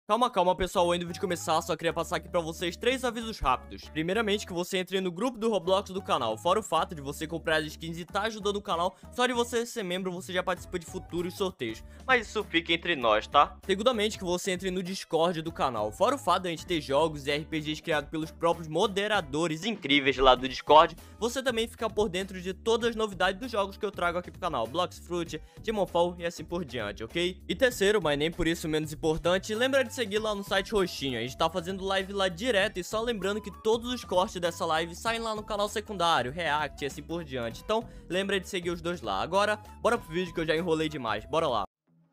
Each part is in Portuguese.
Calma, pessoal, antes do vídeo começar, só queria passar aqui pra vocês 3 avisos rápidos. Primeiramente, que você entre no grupo do Roblox do canal, fora o fato de você comprar as skins e tá ajudando o canal, só de você ser membro, você já participa de futuros sorteios. Mas isso fica entre nós, tá? Segundamente, que você entre no Discord do canal, fora o fato de a gente ter jogos e RPGs criados pelos próprios moderadores incríveis lá do Discord, você também fica por dentro de todas as novidades dos jogos que eu trago aqui pro canal, Blox Fruit, Demonfall e assim por diante, ok? E terceiro, mas nem por isso menos importante, lembra de seguir lá no site roxinho, a gente tá fazendo live lá direto e só lembrando que todos os cortes dessa live saem lá no canal secundário, React e assim por diante, então lembra de seguir os dois lá. Agora, bora pro vídeo que eu já enrolei demais, bora lá.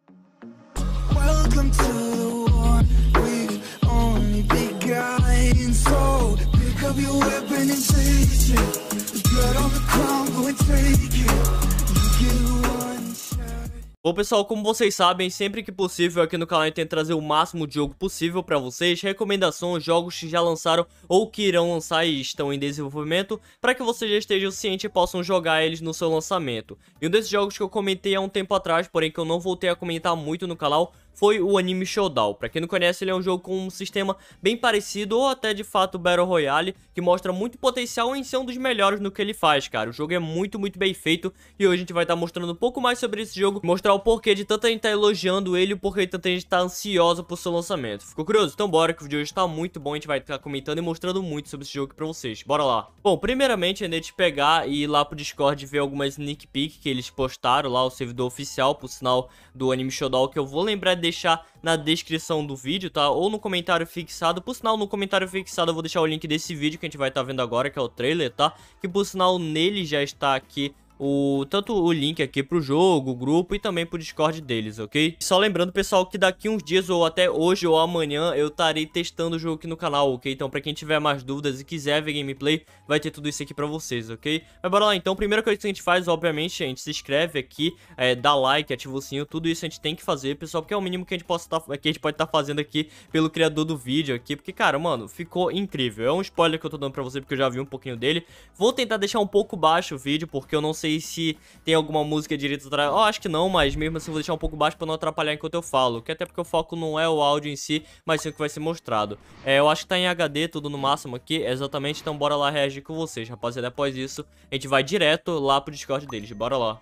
Welcome to the war, we've only begun. So pick up your weapon and face it. There's blood on the ground, go and take it. You get one shot. Bom, pessoal, como vocês sabem, sempre que possível aqui no canal eu tento trazer o máximo de jogo possível pra vocês, recomendações, jogos que já lançaram ou que irão lançar e estão em desenvolvimento, pra que vocês já estejam cientes e possam jogar eles no seu lançamento. E um desses jogos que eu comentei há um tempo atrás, porém que eu não voltei a comentar muito no canal, foi o Anime Showdown. Pra quem não conhece, ele é um jogo com um sistema bem parecido ou até de fato Battle Royale, que mostra muito potencial em ser um dos melhores no que ele faz, cara. O jogo é muito bem feito e hoje a gente vai estar mostrando um pouco mais sobre esse jogo, mostrar o porquê de tanta gente tá elogiando ele e o porquê de tanta gente tá ansiosa por seu lançamento. Ficou curioso? Então bora, que o vídeo hoje tá muito bom, a gente vai estar comentando e mostrando muito sobre esse jogo aqui pra vocês. Bora lá. Bom, primeiramente, é de pegar e ir lá pro Discord ver algumas sneak peek que eles postaram lá, o servidor oficial, por sinal, do Anime Showdown, que eu vou lembrar de deixar na descrição do vídeo, tá? Ou no comentário fixado. Por sinal, no comentário fixado eu vou deixar o link desse vídeo que a gente vai estar vendo agora, que é o trailer, tá? Que por sinal nele já está aqui tanto o link aqui pro jogo, o grupo e também pro Discord deles, ok? Só lembrando, pessoal, que daqui uns dias ou até hoje ou amanhã eu estarei testando o jogo aqui no canal, ok? Então pra quem tiver mais dúvidas e quiser ver gameplay, vai ter tudo isso aqui pra vocês, ok? Mas bora lá então, primeira coisa que a gente faz, obviamente, a gente se inscreve aqui, dá like, ativa o sininho, tudo isso a gente tem que fazer, pessoal, porque é o mínimo que a gente pode estar fazendo aqui pelo criador do vídeo aqui, porque, cara, mano, ficou incrível. É um spoiler que eu tô dando pra você, porque eu já vi um pouquinho dele. Vou tentar deixar um pouco baixo o vídeo, porque eu não sei se tem alguma música direito atrás. Eu acho que não, mas mesmo assim eu vou deixar um pouco baixo pra não atrapalhar enquanto eu falo. Que até porque o foco não é o áudio em si, mas sim o que vai ser mostrado. Eu acho que tá em HD, tudo no máximo aqui, exatamente. Então bora lá reagir com vocês, rapaziada. Depois disso, a gente vai direto lá pro Discord deles. Bora lá.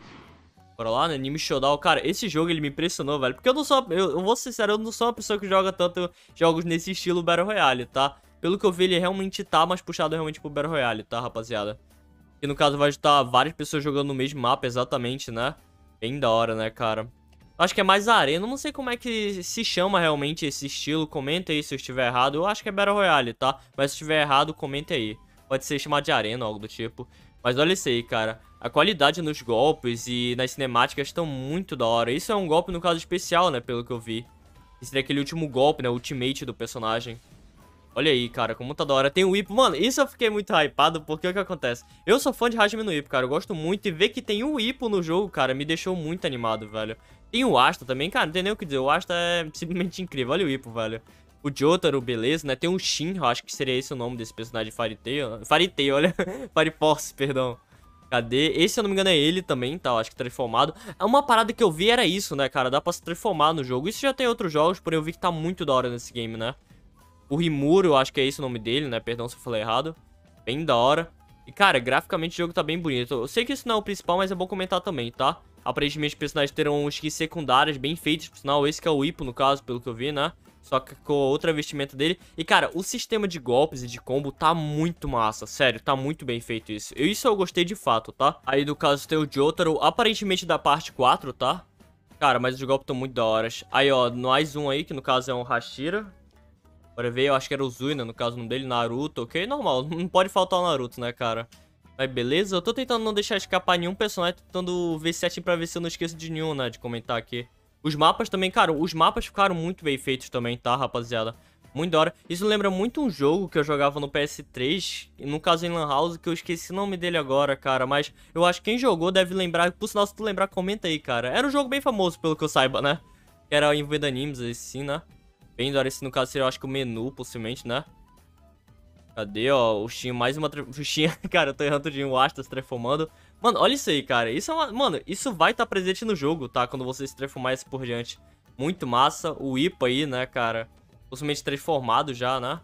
Bora lá, né? Anime Showdown. Cara, esse jogo ele me impressionou, velho. Porque eu não sou... Eu vou ser sincero, eu não sou uma pessoa que joga tanto jogos nesse estilo Battle Royale, tá? Pelo que eu vi, ele realmente tá mais puxado realmente pro Battle Royale, tá, rapaziada? Que no caso vai estar várias pessoas jogando no mesmo mapa, exatamente, né? Bem da hora, né, cara? Acho que é mais arena, não sei como é que se chama realmente esse estilo. Comenta aí se eu estiver errado. Eu acho que é Battle Royale, tá? Mas se estiver errado, comenta aí. Pode ser chamado de arena ou algo do tipo. Mas olha isso aí, cara. A qualidade nos golpes e nas cinemáticas estão muito da hora. Isso é um golpe, no caso, especial, né? Pelo que eu vi. Esse seria aquele último golpe, né? O ultimate do personagem. Olha aí, cara, como tá da hora. Tem o Ippo. Mano, isso eu fiquei muito hypado, porque o que acontece? Eu sou fã de Hajime no Ippo, cara. Eu gosto muito. E ver que tem o Ippo no jogo, cara, me deixou muito animado, velho. Tem o Asta também, cara, não tem nem o que dizer. O Asta é simplesmente incrível. Olha o Ippo, velho. O Jotaro, beleza, né? Tem o Shin, eu acho que seria esse o nome desse personagem, Fairy Tail. Fairy Tail, olha. Fire Force, perdão. Cadê? Esse, se eu não me engano, é ele também, tá? Eu acho que transformado. Uma parada que eu vi era isso, né, cara? Dá pra se transformar no jogo. Isso já tem outros jogos, porém eu vi que tá muito da hora nesse game, né? O Rimuro, eu acho que é esse o nome dele, né? Perdão se eu falei errado. Bem da hora. E, cara, graficamente o jogo tá bem bonito. Eu sei que isso não é o principal, mas é bom comentar também, tá? Aparentemente os personagens terão skins secundárias bem feitas, por sinal. Esse que é o Ippo, no caso, pelo que eu vi, né? Só que com outra vestimenta dele. E, cara, o sistema de golpes e de combo tá muito massa. Sério, tá muito bem feito isso. Isso eu gostei de fato, tá? Aí, no caso, tem o Jotaro, aparentemente da parte 4, tá? Cara, mas os golpes estão muito da hora. Aí, ó, mais um aí, que no caso é um Hashira. Bora ver, eu acho que era o Zuina, no caso, o nome dele, Naruto, ok? Normal, não pode faltar o Naruto, né, cara? Mas beleza, eu tô tentando não deixar escapar nenhum personagem, tentando ver certinho pra ver se eu não esqueço de nenhum, né, de comentar aqui. Os mapas também, cara, os mapas ficaram muito bem feitos também, tá, rapaziada? Muito da hora. Isso lembra muito um jogo que eu jogava no PS3, no caso em Lan House, que eu esqueci o nome dele agora, cara. Mas eu acho que quem jogou deve lembrar, por sinal, se tu lembrar, comenta aí, cara. Era um jogo bem famoso, pelo que eu saiba, né? Que era envolvendo animes, assim, né? Bem da hora, esse no caso seria, eu acho que o menu, possivelmente, né? Cadê, ó, o Shin, mais uma... O Shin, cara, eu tô errando de o Asta se transformando. Mano, olha isso aí, cara. Isso é uma... Mano, isso vai estar presente no jogo, tá? Quando você se transformar assim por diante. Muito massa. O Ippo aí, né, cara? Possivelmente transformado já, né?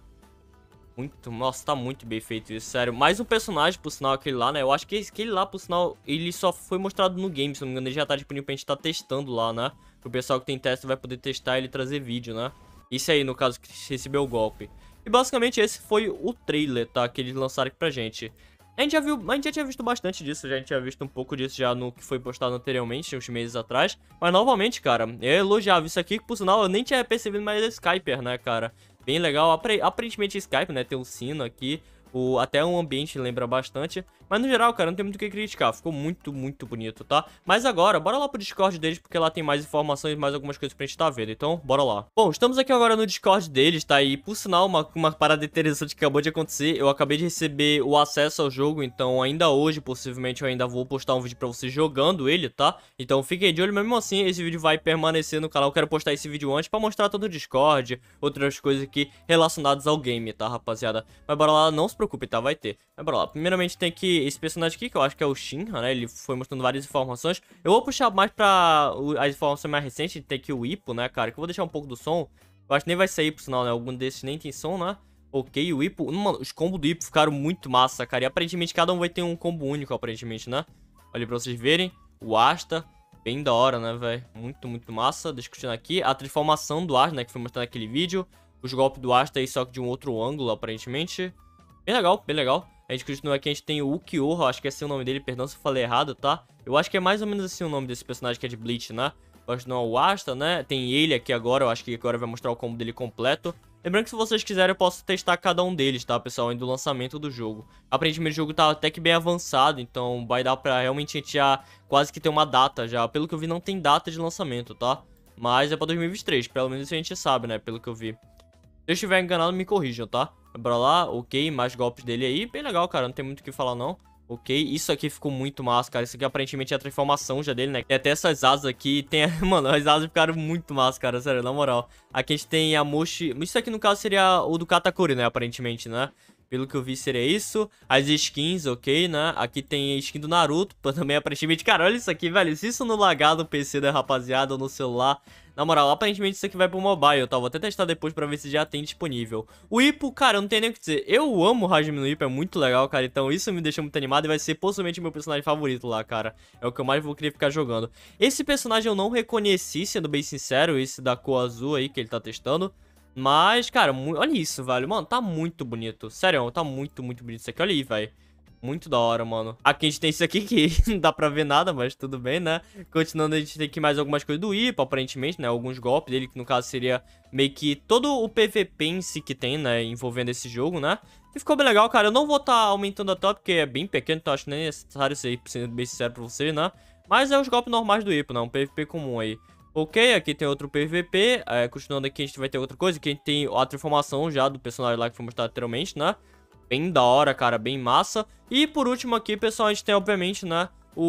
Muito, nossa, tá muito bem feito isso, sério. Mais um personagem, por sinal, aquele lá, né? Eu acho que aquele lá, por sinal, ele só foi mostrado no game, se não me engano. Ele já tá disponível pra gente tá testando lá, né? O pessoal que tem teste vai poder testar e trazer vídeo, né? Isso aí, no caso, que recebeu o golpe. E basicamente esse foi o trailer, tá? Que eles lançaram aqui pra gente. A gente já tinha visto bastante disso, já a gente tinha visto um pouco disso já no que foi postado anteriormente, uns meses atrás. Mas novamente, cara, eu elogiava isso aqui, que por sinal eu nem tinha percebido mais da Skyper, né, cara? Bem legal, aparentemente Skype, né, tem um sino aqui, até um ambiente lembra bastante. Mas no geral, cara, não tem muito o que criticar, ficou muito, muito bonito, tá? Mas agora, bora lá pro Discord deles, porque lá tem mais informações e mais algumas coisas pra gente tá vendo, então bora lá. Bom, estamos aqui agora no Discord deles, tá? E por sinal, uma parada interessante que acabou de acontecer, eu acabei de receber o acesso ao jogo, então ainda hoje, possivelmente, eu ainda vou postar um vídeo pra vocês jogando ele, tá? Então fiquem de olho, mesmo assim, esse vídeo vai permanecer no canal, eu quero postar esse vídeo antes pra mostrar todo o Discord, outras coisas aqui relacionadas ao game, tá, rapaziada? Mas bora lá, não se preocupe, tá? Vai ter. Mas bora lá, primeiramente tem aqui esse personagem aqui, que eu acho que é o Shinra, né? Ele foi mostrando várias informações. Eu vou puxar mais pra as informações mais recentes. Tem aqui o Ippo, né, cara? Que eu vou deixar um pouco do som. Eu acho que nem vai sair, por sinal, né? Algum desses nem tem som, né? Ok, o Ippo. Mano, os combos do Ippo ficaram muito massa, cara. E aparentemente cada um vai ter um combo único, aparentemente, né? Olha pra vocês verem. O Asta. Bem da hora, né, velho? Muito, muito massa. Deixa eu continuar aqui. A transformação do Asta, né? Que foi mostrado naquele vídeo. Os golpes do Asta aí, só que de um outro ângulo, aparentemente. Bem legal, bem legal. A gente continua aqui, a gente tem o Ukiyoha, acho que é assim o nome dele, perdão se eu falei errado, tá? Eu acho que é mais ou menos assim o nome desse personagem que é de Bleach, né? Eu acho que não é o Asta, né? Tem ele aqui agora, eu acho que agora vai mostrar o combo dele completo. Lembrando que se vocês quiserem eu posso testar cada um deles, tá, pessoal? Ainda do lançamento do jogo. Aparentemente o jogo tá até que bem avançado, então vai dar pra realmente a gente já quase que ter uma data já. Pelo que eu vi não tem data de lançamento, tá? Mas é pra 2023, pelo menos isso a gente sabe, né? Pelo que eu vi. Se eu estiver enganado, me corrijam, tá? Bora lá, ok, mais golpes dele aí. Bem legal, cara, não tem muito o que falar, não. Ok, isso aqui ficou muito massa, cara. Isso aqui aparentemente é a transformação já dele, né? Tem até essas asas aqui. Tem, mano, as asas ficaram muito massa, cara. Sério, na moral. Aqui a gente tem a Moshi. Isso aqui, no caso, seria o do Katakuri, né? Aparentemente, né? Pelo que eu vi, seria isso. As skins, ok, né? Aqui tem a skin do Naruto, também aparentemente. Cara, olha isso aqui, velho. Se isso não lagar no PC da rapaziada ou no celular... Na moral, aparentemente isso aqui vai pro mobile, tá? Vou até testar depois pra ver se já tem disponível. O Ippo, cara, eu não tenho nem o que dizer. Eu amo o Hajime no Ippo, é muito legal, cara. Então isso me deixa muito animado e vai ser possivelmente meu personagem favorito lá, cara. É o que eu mais vou querer ficar jogando. Esse personagem eu não reconheci, sendo bem sincero, esse da cor azul aí que ele tá testando. Mas, cara, olha isso, velho. Mano, tá muito bonito. Sério, tá muito, muito bonito isso aqui. Olha aí, velho. Muito da hora, mano. Aqui a gente tem isso aqui que não dá pra ver nada, mas tudo bem, né? Continuando, a gente tem aqui mais algumas coisas do Ippo, aparentemente, né? Alguns golpes dele, que no caso seria meio que todo o PVP em si que tem, né? Envolvendo esse jogo, né? E ficou bem legal, cara. Eu não vou estar aumentando a tela, porque é bem pequeno, então acho que nem é necessário isso aí, sendo bem sincero pra você, né? Mas é os golpes normais do Ippo, né? Um PVP comum aí. Ok, aqui tem outro PVP. Continuando aqui, a gente vai ter outra coisa. Aqui a gente tem a transformação já do personagem lá que foi mostrado anteriormente, né? Bem da hora, cara, bem massa. E por último aqui, pessoal, a gente tem, obviamente, né,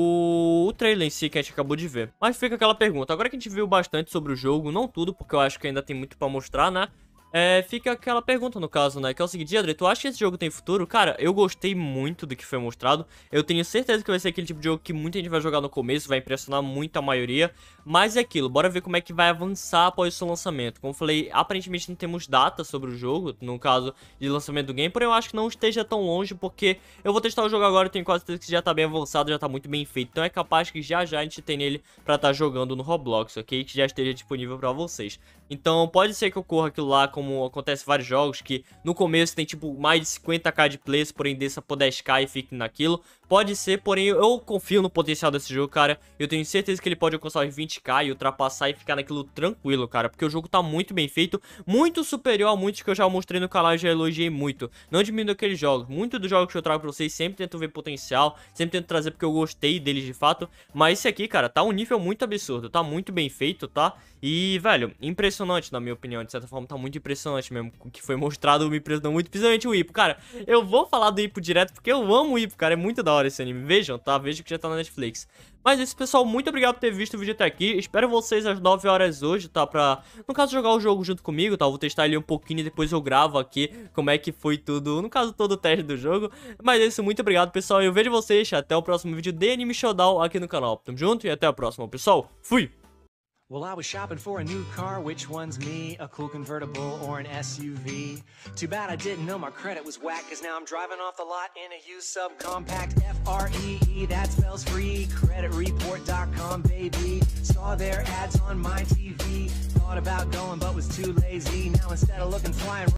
o trailer em si que a gente acabou de ver. Mas fica aquela pergunta, agora que a gente viu bastante sobre o jogo, não tudo, porque eu acho que ainda tem muito pra mostrar, né? Fica aquela pergunta no caso, né? Que é o seguinte, André, tu acha que esse jogo tem futuro? Cara, eu gostei muito do que foi mostrado. Eu tenho certeza que vai ser aquele tipo de jogo que muita gente vai jogar no começo, vai impressionar muito a maioria. Mas é aquilo, bora ver como é que vai avançar após o seu lançamento. Como eu falei, aparentemente não temos data sobre o jogo, no caso de lançamento do game. Porém, eu acho que não esteja tão longe, porque eu vou testar o jogo agora e tenho quase certeza que já tá bem avançado, já tá muito bem feito. Então é capaz que já já a gente tenha ele pra estar jogando no Roblox, ok? Que já esteja disponível pra vocês. Então pode ser que ocorra aquilo lá, como acontece em vários jogos, que no começo tem tipo mais de 50k de plays, porém desça por 10k e fique naquilo. Pode ser, porém eu confio no potencial desse jogo, cara. Eu tenho certeza que ele pode alcançar os 20k e ultrapassar e ficar naquilo tranquilo, cara. Porque o jogo tá muito bem feito, muito superior a muitos que eu já mostrei no canal e já elogiei muito. Não diminuo aqueles jogos. Muitos dos jogos que eu trago pra vocês sempre tento ver potencial, sempre tento trazer porque eu gostei deles de fato. Mas esse aqui, cara, tá um nível muito absurdo, tá muito bem feito, tá? E, velho, impressionante na minha opinião, de certa forma tá muito impressionante mesmo. O que foi mostrado me impressionou muito, principalmente o Ippo. Cara, eu vou falar do Ippo direto porque eu amo o Ippo, cara, é muito da hora esse anime. Vejam, tá? Vejam que já tá na Netflix. Mas é isso, pessoal, muito obrigado por ter visto o vídeo até aqui. Espero vocês às 9 horas hoje, tá? Pra, no caso, jogar o jogo junto comigo, tá? Eu vou testar ele um pouquinho e depois eu gravo aqui como é que foi tudo, no caso, todo o teste do jogo. Mas é isso, muito obrigado, pessoal. E eu vejo vocês até o próximo vídeo de Anime Showdown aqui no canal. Tamo junto e até a próxima, pessoal. Fui! Well, I was shopping for a new car, which one's me? A cool convertible or an SUV? Too bad I didn't know my credit was whack, cause now I'm driving off the lot in a used subcompact. F-R-E-E, that spells free, creditreport.com, baby. Saw their ads on my TV, thought about going but was too lazy. Now instead of looking flying